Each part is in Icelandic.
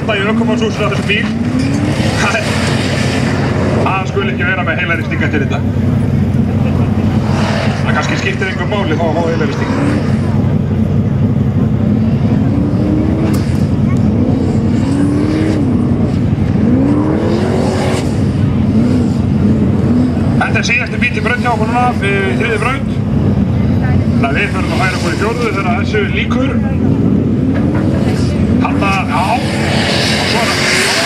halda í ökumannshúsinu á þessum bíl. Það skuli ekki vera með heilari stinga til þetta. Það kannski skiptir engu máli þá að fá heilari stinga. Þetta er síðasti bíl í braut hjá okkur núna, við þriðju braut. Þannig að við förum að færa okkur í fjórðu þegar þessu lýkur. Halda, já, og svo er það.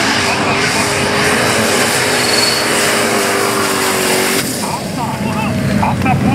Halda på!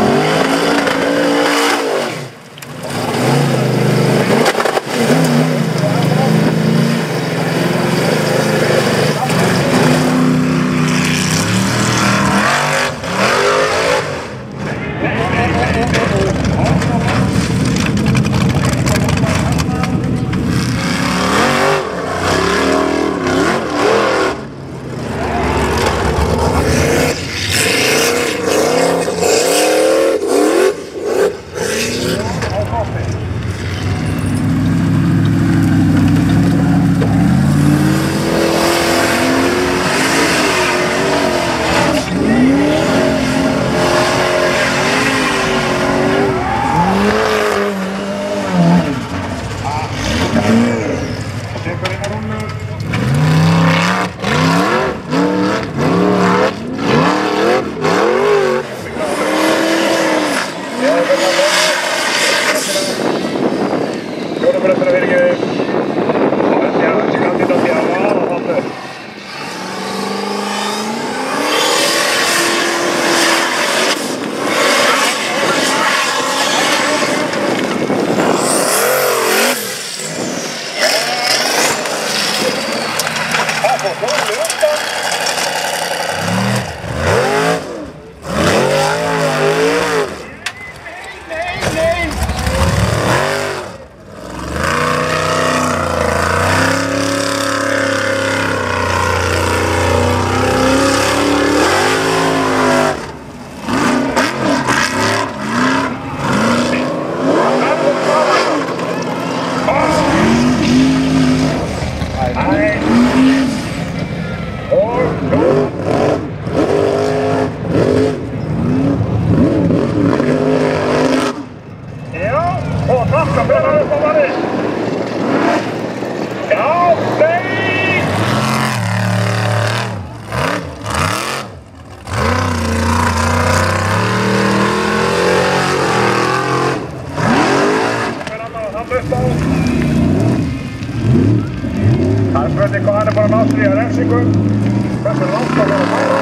Það er spurning hvað hann er bara að ná sér í að refsingu. Hversu langt það var að fara.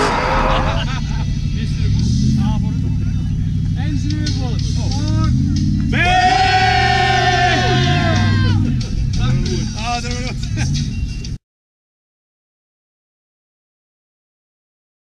Eins og við búum.